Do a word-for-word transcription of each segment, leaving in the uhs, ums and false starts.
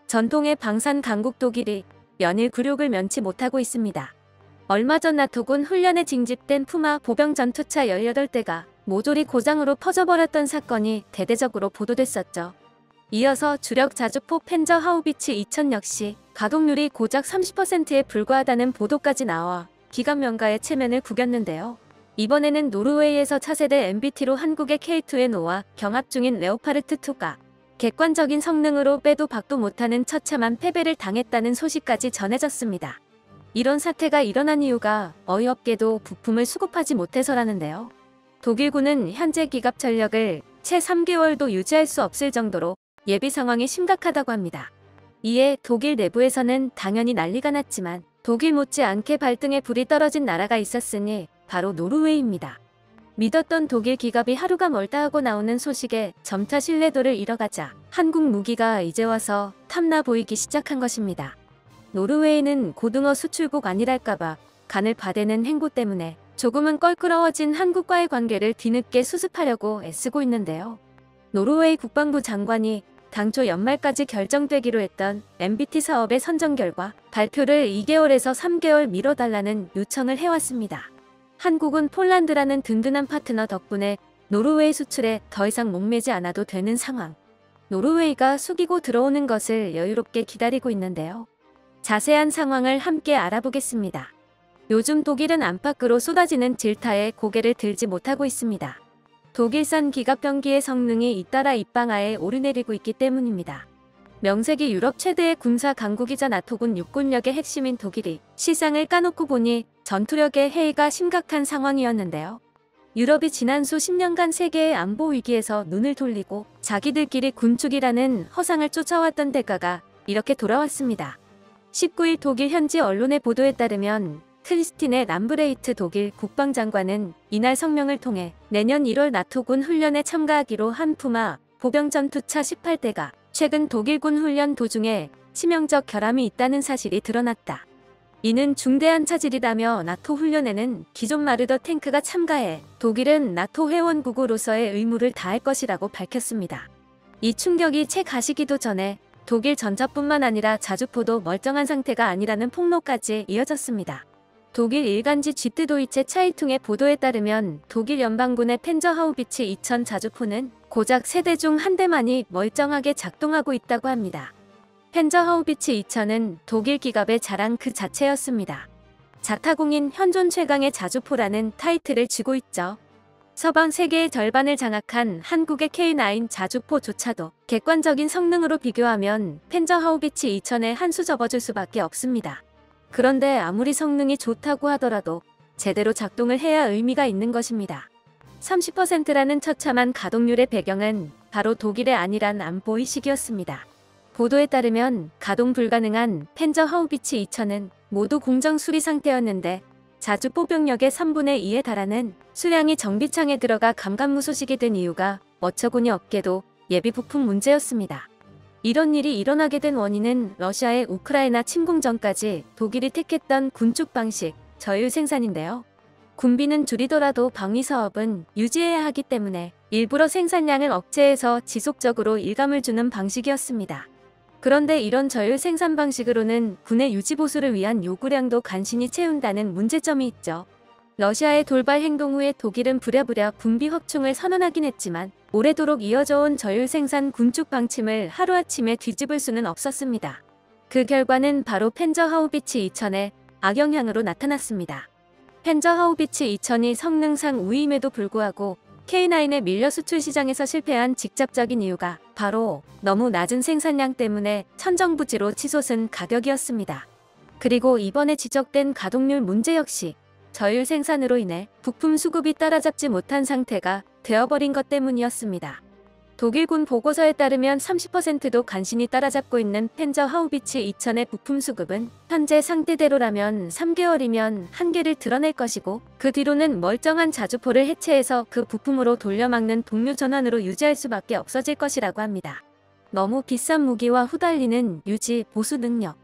전통의 방산 강국 독일이 연일 굴욕을 면치 못하고 있습니다. 얼마 전 나토군 훈련에 징집된 푸마 보병 전투차 열여덟 대가 모조리 고장으로 퍼져버렸던 사건이 대대적으로 보도됐었죠. 이어서 주력 자주포 펜저 하우비츠 이천 역시 가동률이 고작 삼십 퍼센트에 불과하다는 보도까지 나와 기갑 명가의 체면을 구겼는데요. 이번에는 노르웨이에서 차세대 엠비티로 한국의 케이 투에 놓아 경합 중인 레오파르트 투가 객관적인 성능으로 빼도 박도 못하는 처참한 패배를 당했다는 소식까지 전해졌습니다. 이런 사태가 일어난 이유가 어이없게도 부품을 수급하지 못해서라는데요. 독일군은 현재 기갑 전력을 채 삼 개월도 유지할 수 없을 정도로 예비 상황이 심각하다고 합니다. 이에 독일 내부에서는 당연히 난리가 났지만 독일 못지않게 발등에 불이 떨어진 나라가 있었으니 바로 노르웨이입니다. 믿었던 독일 기갑이 하루가 멀다 하고 나오는 소식에 점차 신뢰도를 잃어가자 한국 무기가 이제 와서 탐나 보이기 시작한 것입니다. 노르웨이는 고등어 수출국 아니랄까봐 간을 봐대는 행보 때문에 조금은 껄끄러워진 한국과의 관계를 뒤늦게 수습하려고 애쓰고 있는데요. 노르웨이 국방부 장관이 당초 연말까지 결정되기로 했던 엠비티 사업의 선정 결과 발표를 이 개월에서 삼 개월 미뤄달라는 요청을 해왔습니다. 한국은 폴란드라는 든든한 파트너 덕분에 노르웨이 수출에 더 이상 목매지 않아도 되는 상황. 노르웨이가 숙이고 들어오는 것을 여유롭게 기다리고 있는데요. 자세한 상황을 함께 알아보겠습니다. 요즘 독일은 안팎으로 쏟아지는 질타에 고개를 들지 못하고 있습니다. 독일산 기갑병기의 성능이 잇따라 입방아에 오르내리고 있기 때문입니다. 명색이 유럽 최대의 군사 강국이자 나토군 육군력의 핵심인 독일이 시상을 까놓고 보니 전투력의 해이가 심각한 상황이었는데요. 유럽이 지난 수십 년간 세계의 안보 위기에서 눈을 돌리고 자기들끼리 군축이라는 허상을 쫓아왔던 대가가 이렇게 돌아왔습니다. 십구 일 독일 현지 언론의 보도에 따르면 크리스티네 람브레이트 독일 국방장관은 이날 성명을 통해 내년 일월 나토군 훈련에 참가하기로 한 푸마 보병 전투차 십팔 대가 최근 독일군 훈련 도중에 치명적 결함이 있다는 사실이 드러났다. 이는 중대한 차질이라며 나토 훈련에는 기존 마르더 탱크가 참가해 독일은 나토 회원국으로서의 의무를 다할 것이라고 밝혔습니다. 이 충격이 채 가시기도 전에 독일 전차뿐만 아니라 자주포도 멀쩡한 상태가 아니라는 폭로까지 이어졌습니다. 독일 일간지 쥐트도이체 차이퉁의 보도에 따르면 독일 연방군의 펜저 하우비츠 이천 자주포는 고작 세 대 중 한 대만이 멀쩡하게 작동하고 있다고 합니다. 펜저 하우비츠 이천은 독일 기갑의 자랑 그 자체였습니다. 자타공인 현존 최강의 자주포라는 타이틀을 쥐고 있죠. 서방 세계의 절반을 장악한 한국의 케이 나인 자주포조차도 객관적인 성능으로 비교하면 펜저 하우비츠 이천에 한 수 접어줄 수밖에 없습니다. 그런데 아무리 성능이 좋다고 하더라도 제대로 작동을 해야 의미가 있는 것입니다. 삼십 퍼센트라는 처참한 가동률의 배경은 바로 독일의 안일한 안보의식이었습니다. 보도에 따르면 가동 불가능한 펜저 하우비츠 이천은 모두 공정 수리 상태였는데 자주포 병력의 삼분의 이에 달하는 수량이 정비창에 들어가 감감무소식이 된 이유가 어처구니 없게도 예비 부품 문제였습니다. 이런 일이 일어나게 된 원인은 러시아의 우크라이나 침공 전까지 독일이 택했던 군축 방식, 저율 생산인데요. 군비는 줄이더라도 방위 사업은 유지해야 하기 때문에 일부러 생산량을 억제해서 지속적으로 일감을 주는 방식이었습니다. 그런데 이런 저율 생산 방식으로는 군의 유지 보수를 위한 요구량도 간신히 채운다는 문제점이 있죠. 러시아의 돌발 행동 후에 독일은 부랴부랴 군비 확충을 선언하긴 했지만 오래도록 이어져온 저율 생산 군축 방침을 하루아침에 뒤집을 수는 없었습니다. 그 결과는 바로 펜저 하우비츠 이천의 악영향으로 나타났습니다. 펜저 하우비츠 이천이 성능상 우위임에도 불구하고 케이 나인의 밀려 수출 시장에서 실패한 직접적인 이유가 바로 너무 낮은 생산량 때문에 천정부지로 치솟은 가격이었습니다. 그리고 이번에 지적된 가동률 문제 역시 저율 생산으로 인해 부품 수급이 따라잡지 못한 상태가 되어버린 것 때문이었습니다. 독일군 보고서에 따르면 삼십 퍼센트도 간신히 따라잡고 있는 펜저 하우비츠 이천의 부품 수급은 현재 상태대로라면 삼 개월이면 한계를 드러낼 것이고 그 뒤로는 멀쩡한 자주포를 해체해서 그 부품으로 돌려막는 동료 전환으로 유지할 수밖에 없어질 것이라고 합니다. 너무 비싼 무기와 후달리는 유지, 보수 능력.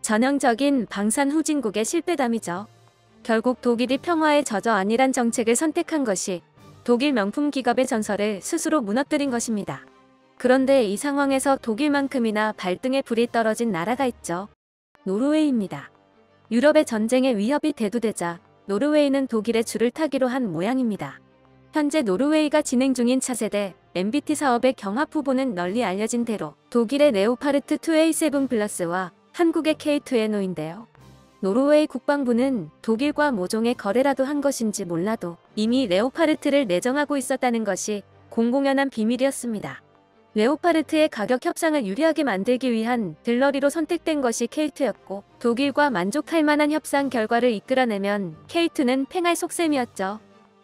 전형적인 방산 후진국의 실패담이죠. 결국 독일이 평화에 젖어 안일한 정책을 선택한 것이 독일 명품 기갑의 전설을 스스로 무너뜨린 것입니다. 그런데 이 상황에서 독일만큼이나 발등에 불이 떨어진 나라가 있죠. 노르웨이입니다. 유럽의 전쟁의 위협이 대두되자 노르웨이는 독일의 줄을 타기로 한 모양입니다. 현재 노르웨이가 진행 중인 차세대 엠비티 사업의 경합 후보는 널리 알려진 대로 독일의 레오파르트 투 에이 세븐 플러스와 한국의 케이 투 에노인데요. 노르웨이 국방부는 독일과 모종의 거래라도 한 것인지 몰라도 이미 레오파르트를 내정하고 있었다는 것이 공공연한 비밀이었습니다. 레오파르트의 가격 협상을 유리하게 만들기 위한 들러리로 선택된 것이 케이 투였고 독일과 만족할 만한 협상 결과를 이끌어내면 케이 투는 팽할 속셈이었죠.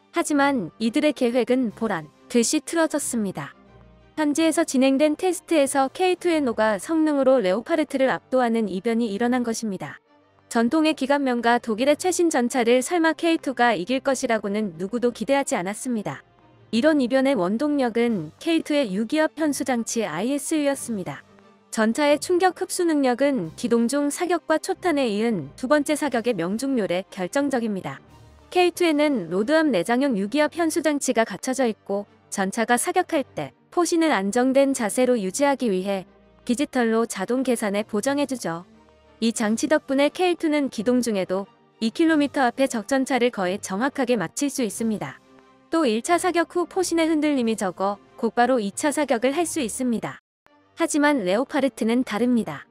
하지만 이들의 계획은 보란 듯이 틀어졌습니다. 현지에서 진행된 테스트에서 케이 투 에노가 성능으로 레오파르트를 압도하는 이변이 일어난 것입니다. 전통의 기관명가 독일의 최신 전차를 설마 케이 투가 이길 것이라고는 누구도 기대하지 않았습니다. 이런 이변의 원동력은 케이 투의 유기압 현수장치 아이 에스 유였습니다. 전차의 충격 흡수 능력은 기동중 사격과 초탄에 이은 두 번째 사격의 명중률에 결정적입니다. 케이 투에는 로드암 내장형 유기압 현수장치가 갖춰져 있고 전차가 사격할 때 포신을 안정된 자세로 유지하기 위해 디지털로 자동 계산에 보정해주죠. 이 장치 덕분에 케이 투는 기동 중에도 이 킬로미터 앞의 적전차를 거의 정확하게 맞힐 수 있습니다. 또 일 차 사격 후 포신의 흔들림이 적어 곧바로 이 차 사격을 할 수 있습니다. 하지만 레오파르트는 다릅니다.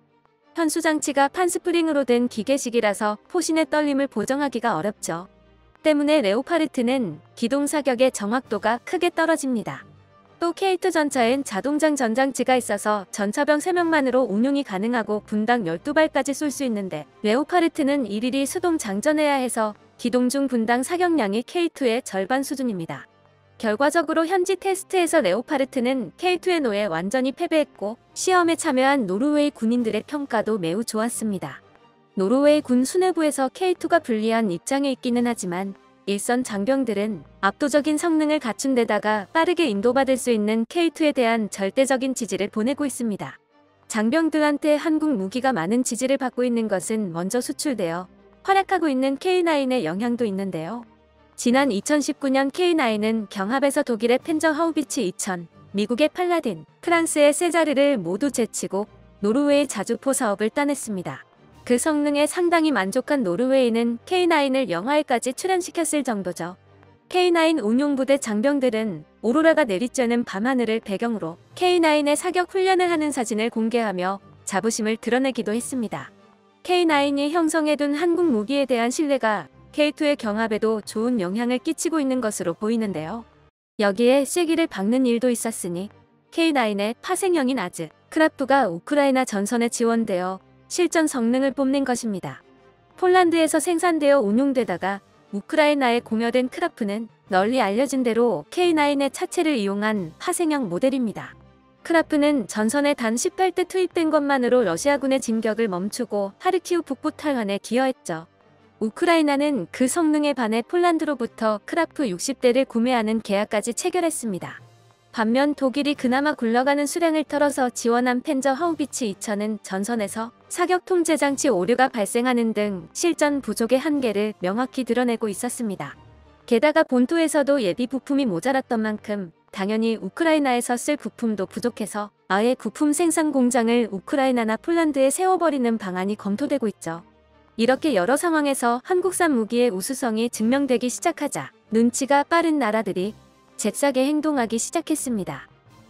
현수장치가 판스프링으로 된 기계식이라서 포신의 떨림을 보정하기가 어렵죠. 때문에 레오파르트는 기동 사격의 정확도가 크게 떨어집니다. 또 케이 투 전차엔 자동장 전장치가 있어서 전차병 세 명만으로 운용이 가능하고 분당 열두 발까지 쏠 수 있는데 레오파르트는 일일이 수동 장전해야 해서 기동 중 분당 사격량이 케이 투의 절반 수준입니다. 결과적으로 현지 테스트에서 레오파르트는 케이 투 에노에 완전히 패배했고 시험에 참여한 노르웨이 군인들의 평가도 매우 좋았습니다. 노르웨이 군 수뇌부에서 케이 투가 불리한 입장에 있기는 하지만 일선 장병들은 압도적인 성능을 갖춘 데다가 빠르게 인도받을 수 있는 케이 투에 대한 절대적인 지지를 보내고 있습니다. 장병들한테 한국 무기가 많은 지지를 받고 있는 것은 먼저 수출되어 활약하고 있는 케이 나인의 영향도 있는데요. 지난 이천십구 년 케이 나인은 경합에서 독일의 펜저 하우비츠 이천, 미국의 팔라딘, 프랑스의 세자르를 모두 제치고 노르웨이 자주포 사업을 따냈습니다. 그 성능에 상당히 만족한 노르웨이는 케이 나인을 영화에까지 출연시켰을 정도죠. 케이 나인 운용부대 장병들은 오로라가 내리쬐는 밤하늘을 배경으로 케이 나인의 사격 훈련을 하는 사진을 공개하며 자부심을 드러내기도 했습니다. 케이 나인이 형성해둔 한국 무기에 대한 신뢰가 케이 투의 경합에도 좋은 영향을 끼치고 있는 것으로 보이는데요. 여기에 쐐기를 박는 일도 있었으니 케이 나인의 파생형인 아즈, 크라프가 우크라이나 전선에 지원되어 실전 성능을 뽐낸 것입니다. 폴란드에서 생산되어 운용되다가 우크라이나에 공여된 크라프는 널리 알려진 대로 케이 나인의 차체를 이용한 파생형 모델입니다. 크라프는 전선에 단 십팔 대 투입된 것만으로 러시아군의 진격을 멈추고 하르키우 북부 탈환에 기여했죠. 우크라이나는 그 성능에 반해 폴란드로부터 크라프 육십 대를 구매하는 계약까지 체결했습니다. 반면 독일이 그나마 굴러가는 수량을 털어서 지원한 펜저 하우비츠 이천은 전선에서 사격 통제 장치 오류가 발생하는 등 실전 부족의 한계를 명확히 드러내고 있었습니다. 게다가 본토에서도 예비 부품이 모자랐던 만큼 당연히 우크라이나에서 쓸 부품도 부족해서 아예 부품 생산 공장을 우크라이나나 폴란드에 세워버리는 방안이 검토되고 있죠. 이렇게 여러 상황에서 한국산 무기의 우수성이 증명되기 시작하자 눈치가 빠른 나라들이 잽싸게 행동하기 시작했습니다.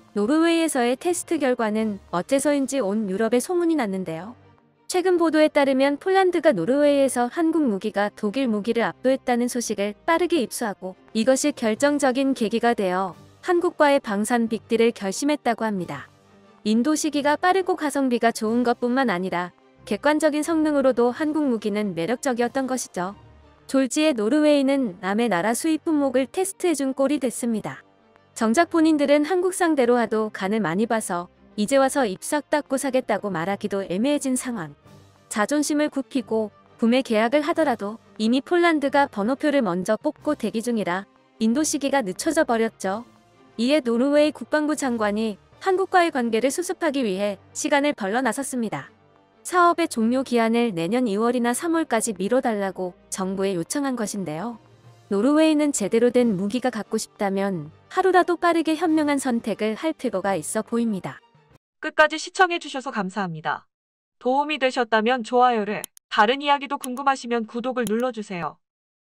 노르웨이에서의 테스트 결과는 어째서인지 온 유럽에 소문이 났는데요. 최근 보도에 따르면 폴란드가 노르웨이에서 한국 무기가 독일 무기를 압도했다는 소식을 빠르게 입수하고 이것이 결정적인 계기가 되어 한국과의 방산 빅딜을 결심했다고 합니다. 인도 시기가 빠르고 가성비가 좋은 것뿐만 아니라 객관적인 성능으로도 한국 무기는 매력적이었던 것이죠. 졸지에 노르웨이는 남의 나라 수입 품목을 테스트해준 꼴이 됐습니다. 정작 본인들은 한국 상대로 하도 간을 많이 봐서 이제 와서 입 싹 닫고 사겠다고 말하기도 애매해진 상황. 자존심을 굽히고 구매 계약을 하더라도 이미 폴란드가 번호표를 먼저 뽑고 대기 중이라 인도 시기가 늦춰져 버렸죠. 이에 노르웨이 국방부 장관이 한국과의 관계를 수습하기 위해 시간을 벌러 나섰습니다. 사업의 종료 기한을 내년 이월이나 삼월까지 미뤄달라고 정부에 요청한 것인데요. 노르웨이는 제대로 된 무기가 갖고 싶다면 하루라도 빠르게 현명한 선택을 할 필요가 있어 보입니다. 끝까지 시청해주셔서 감사합니다. 도움이 되셨다면 좋아요를, 다른 이야기도 궁금하시면 구독을 눌러주세요.